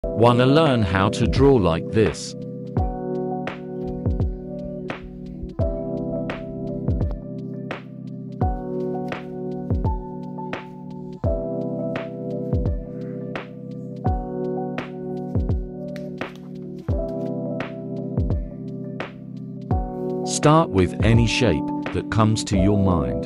Wanna learn how to draw like this? Start with any shape that comes to your mind.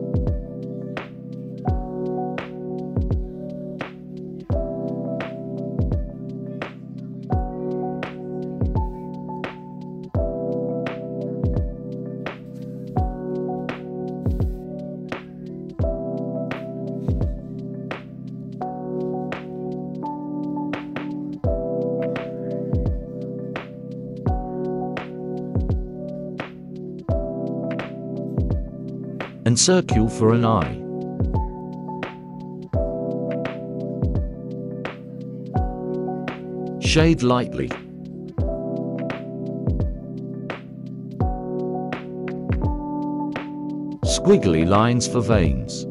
And circle for an eye. Shade lightly. Squiggly lines for veins.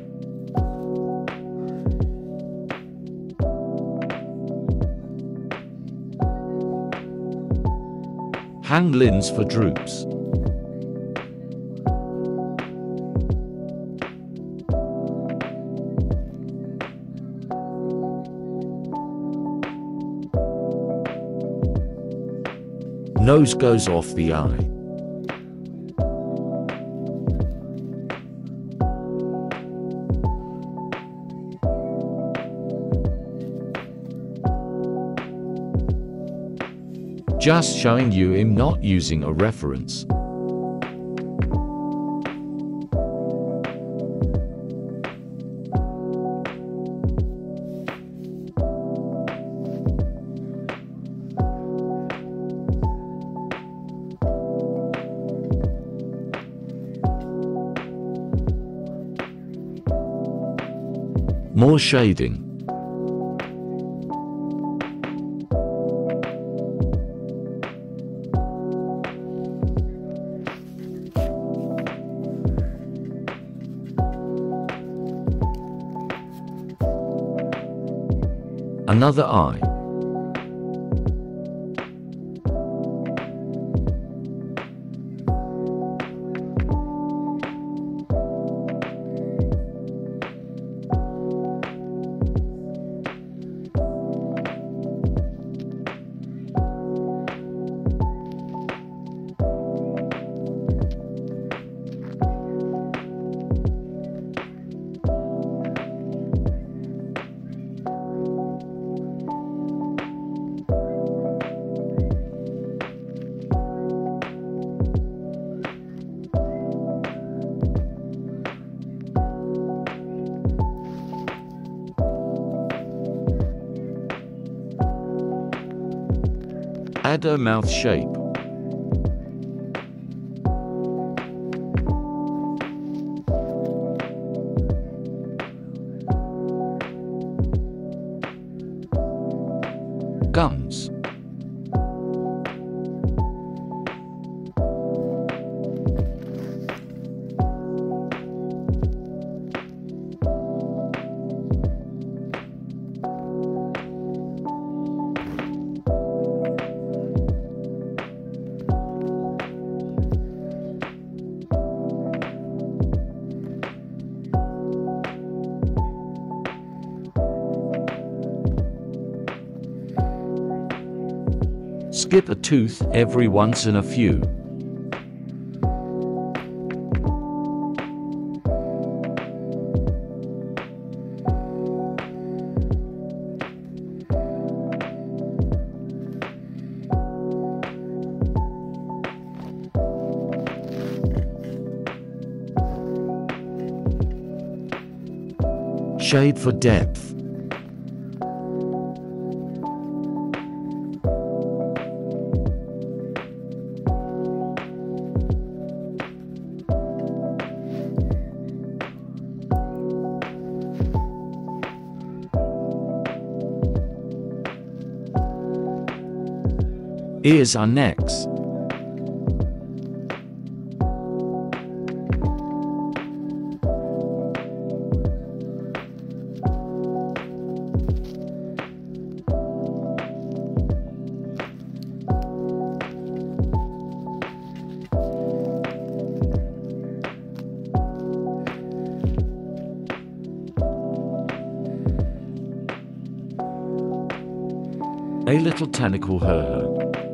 Hang lines for droops. Nose goes off the eye. Just showing you I'm not using a reference. More shading. Another eye. Add a mouth shape. Gums. Skip a tooth every once in a few. Shade for depth. Ears are next. A little tentacle her.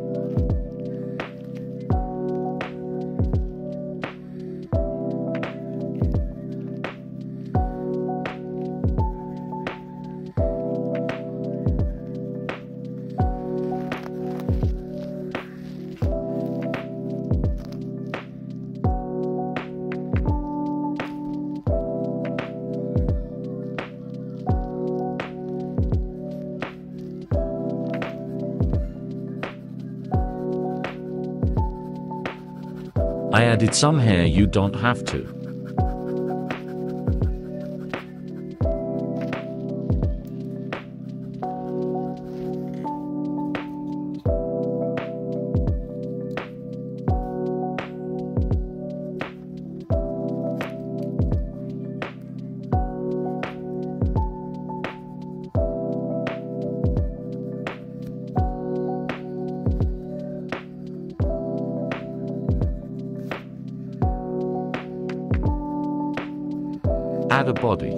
I added some hair, you don't have to. Add a body.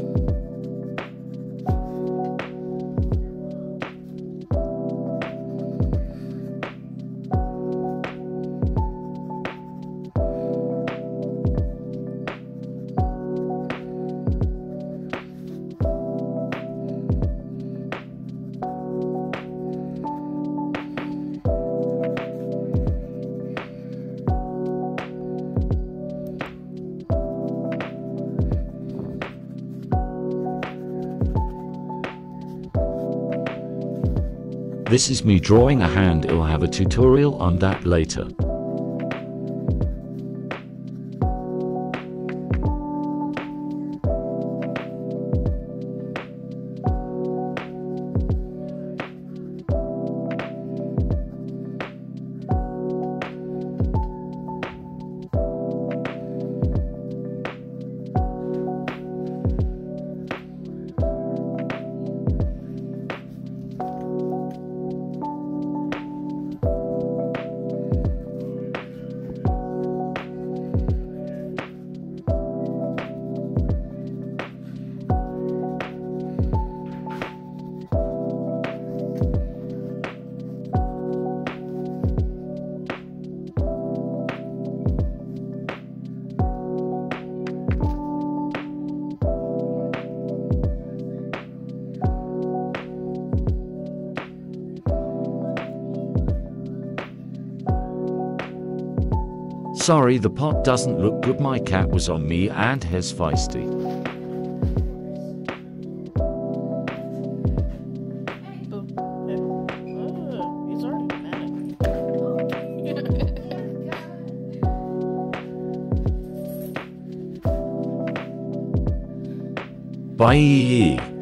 This is me drawing a hand. I'll have a tutorial on that later. Sorry, the pot doesn't look good. My cat was on me and he's feisty. He's already mad. Bye.